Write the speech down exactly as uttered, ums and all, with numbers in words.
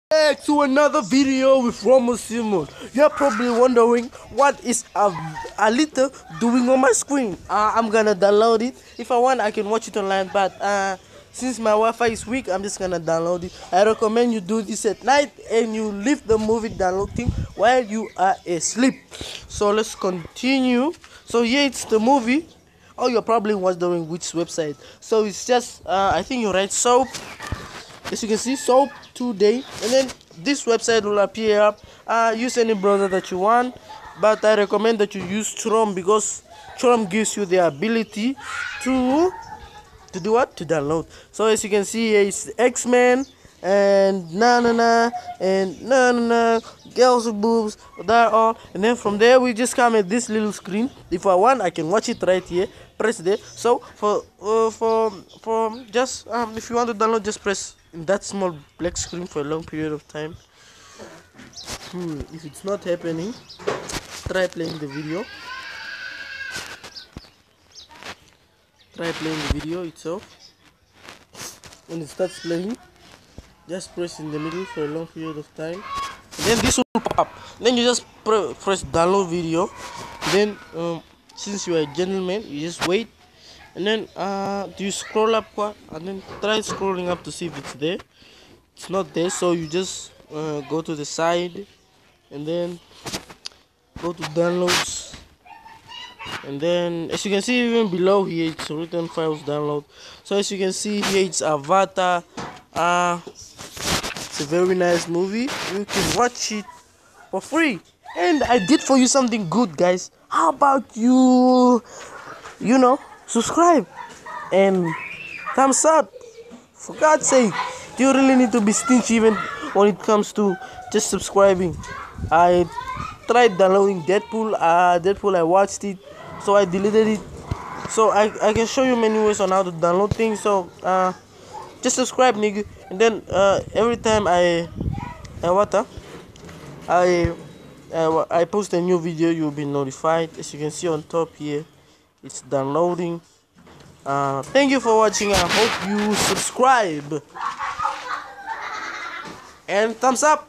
Back to another video with Romo Simon. You're probably wondering what is a, Alita doing on my screen. Uh, I'm gonna download it. If I want, I can watch it online, but uh, since my Wi-Fi is weak, I'm just gonna download it. I recommend you do this at night and you leave the movie downloading while you are asleep. So let's continue. So here it's the movie. Oh, you're probably wondering which website. So it's just uh, I think you write soap. As you can see, soap today, and then this website will appear. Uh, use any browser that you want, but I recommend that you use Chrome because Chrome gives you the ability to to do what? To download. So as you can see here, it's X-Men and na na na and na na na girls with boobs, that all, and then from there we just come at this little screen. If I want, I can watch it right here. Press there. So for uh, for for just um, if you want to download, just press in that small black screen for a long period of time. Hmm, if it's not happening, try playing the video. Try playing the video itself. When it starts playing, just press in the middle for a long period of time. And then this will pop up. Then you just pre press download video. Then um, since you are a gentleman, you just wait. And then uh, do you scroll up what? And then try scrolling up to see if it's there. It's not there, so you just uh, go to the side and then go to downloads. And then as you can see, even below here it's written files download. So as you can see here, it's Avatar. Uh it's a very nice movie. You can watch it for free, and I did for you something good, guys. How about you you know subscribe and thumbs up? For God's sake, do you really need to be stingy even when it comes to just subscribing? I tried downloading Deadpool. Uh, Deadpool, I watched it, so I deleted it. So I, I can show you many ways on how to download things. So uh, just subscribe, nigga. And then uh, every time I I what uh, I uh, I post a new video, you'll be notified. As you can see on top here, it's downloading. Uh, thank you for watching. I hope you subscribe and thumbs up.